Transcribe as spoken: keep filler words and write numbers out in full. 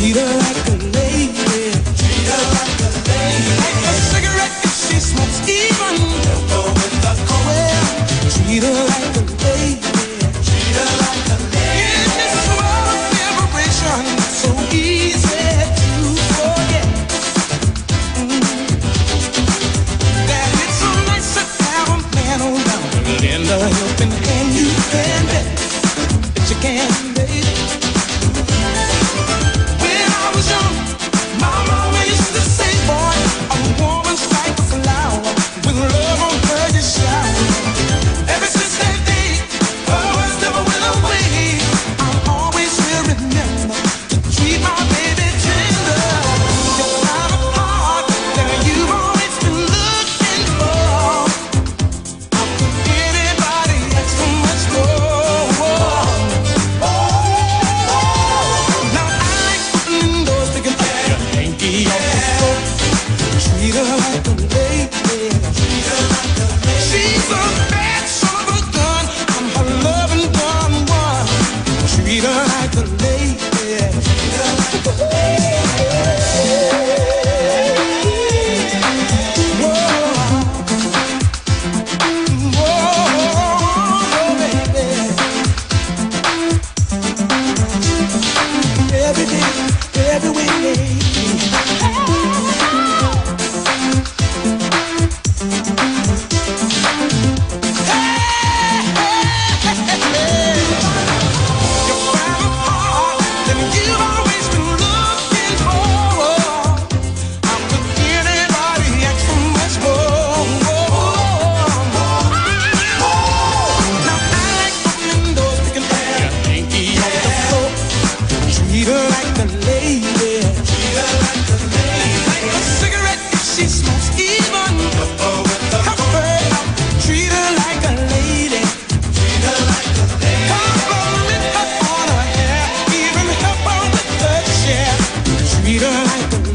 treat her like a lady. Treat her like a lady. Like a cigarette if she smokes even. Don't go with the cold. Well, treat her like a lady. Treat her like a lady. In this world of liberation, so easy to forget. Mm. That it's so nice to have a man around and lend a helping hand. You can bet that you can, baby. When I was young, my mama used to say, boy, a woman's like a flower, with love on her you shower. Ever since that day, her words never went away. I'll always will remember to treat my baby tender. You find a heart that you've always been looking for. How could anybody ask for much more? Now I like opening doors, picking up your hanky off the floor. Treat her like a lady. Treat her like a lady. She's a bad son of a gun. I'm her loving dumb one. Treat her like a lady. Treat her like a lady. Whoa, whoa, baby. Every day, every way. Treat her like a lady. Treat her like a lady. Like a cigarette if she smokes even. Help her out. Treat her like a lady. Treat her like a lady. Compliment her on her hair. Even help her with her chair. Treat her like a lady.